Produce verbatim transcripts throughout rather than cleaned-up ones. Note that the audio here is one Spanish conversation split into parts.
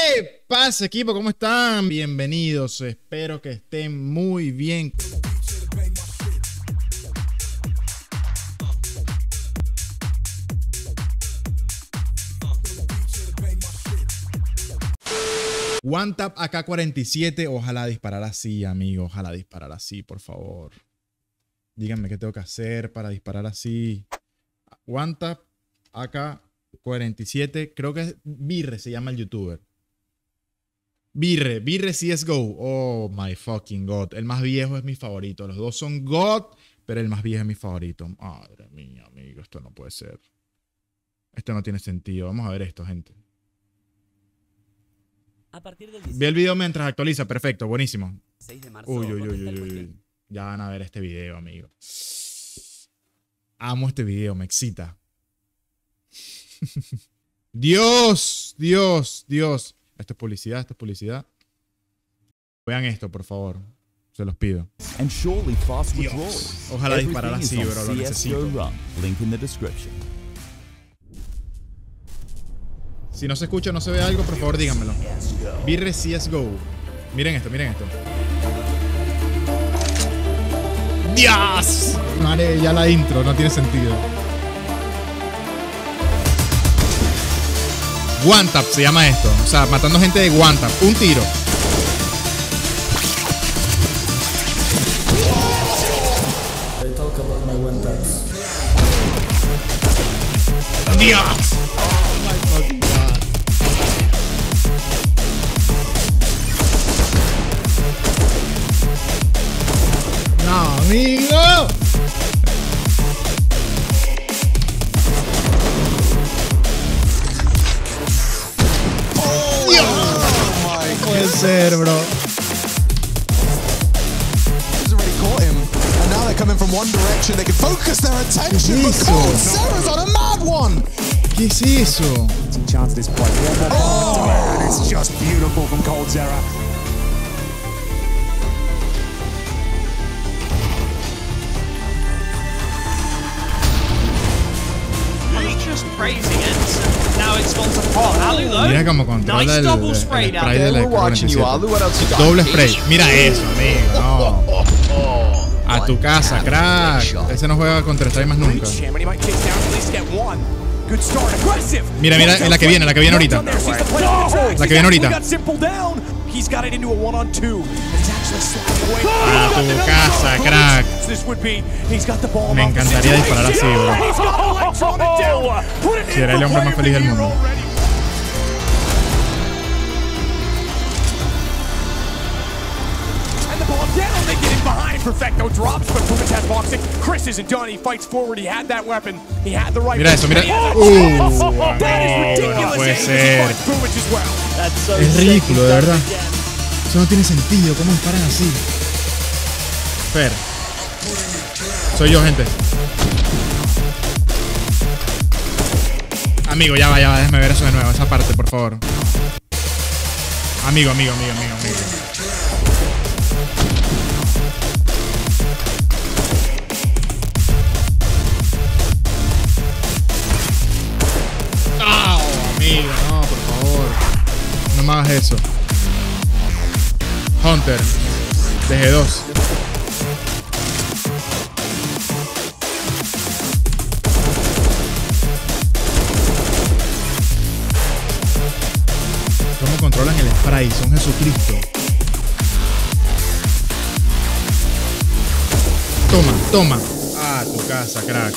¿Qué pasa, equipo? ¿Cómo están? Bienvenidos, espero que estén muy bien. One Tap A K cuarenta y siete, ojalá disparar así, amigo, ojalá disparar así, por favor. Díganme qué tengo que hacer para disparar así. One Tap A K cuarenta y siete, creo que es Birre, se llama el youtuber. Birre, Birre C S G O. Oh my fucking god. El más viejo es mi favorito. Los dos son god, pero el más viejo es mi favorito. Madre mía, amigo, esto no puede ser. Esto no tiene sentido. Vamos a ver esto, gente. A partir del Ve el video mientras actualiza. Perfecto, buenísimo. seis de marzo, Uy, uy, uy, uy, uy. Ya van a ver este video, amigo. Amo este video, me excita. Dios, Dios, Dios. Esto es publicidad, esto es publicidad. Vean esto, por favor. Se los pido. Dios. Ojalá disparar así, bro. Lo necesito. Si no se escucha o no se ve algo, por favor, díganmelo. Birre C S G O. Miren esto, miren esto. ¡Dios! Madre, ya la intro, no tiene sentido. One Tap se llama esto. O sea, matando gente de One Tap. Un tiro. ¡Dios! No, amigo. Puede ser, bro. ¿Qué es eso? Mira cómo controla el, el, el spray de la cuarenta y siete. Doble spray. Mira eso, amigo. No. A tu casa, crack. Ese no juega contra Stray más nunca. Mira, mira, la que viene, la que viene ahorita. La que viene ahorita. A tu casa, crack. Me encantaría disparar así, bro. Será el hombre más feliz del mundo. Mira eso, mira. Uh, amigo, no puede ser. Es ridículo, de verdad. Eso no tiene sentido. ¿Cómo disparan así? Fer. Soy yo, gente. Amigo, ya va, ya va. Déjame ver eso de nuevo. Esa parte, por favor. Amigo, amigo, amigo, amigo, amigo. ¡Oh, amigo! No, por favor. No me hagas eso. Hunter. De G dos. ¿Cómo controlan el spray? Son Jesucristo. Toma, toma. Ah, tu casa, crack.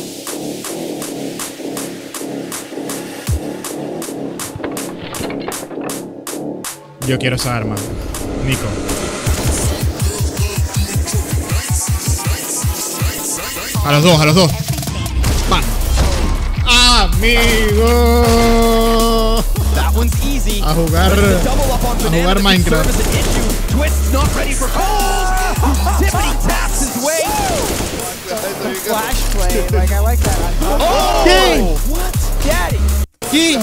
Yo quiero esa arma. Nico. A los dos, a los dos. Va. ¡Amigo! A jugar, a jugar Minecraft. ¿Qué? ¿Qué?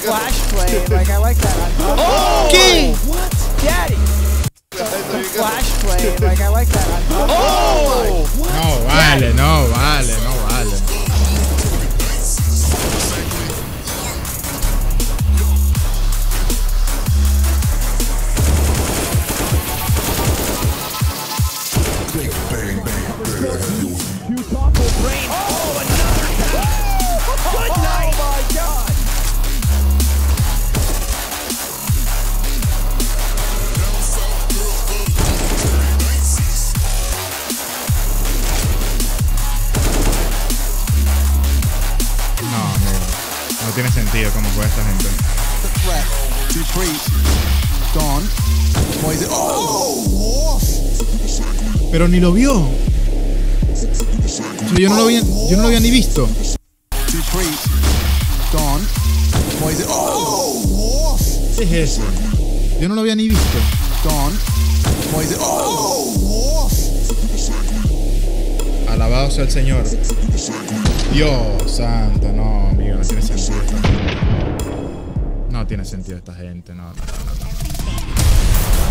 ¿Qué? No vale, no vale, no vale. juega esta gente. Pero ni lo vio. O sea, yo no lo había, yo no lo había ni visto. ¿Qué es eso? Yo no lo había ni visto. Alabado sea el Señor. Dios santo, no, amigo, no tiene sentido esta gente. No tiene sentido esta gente, no, no, no, no.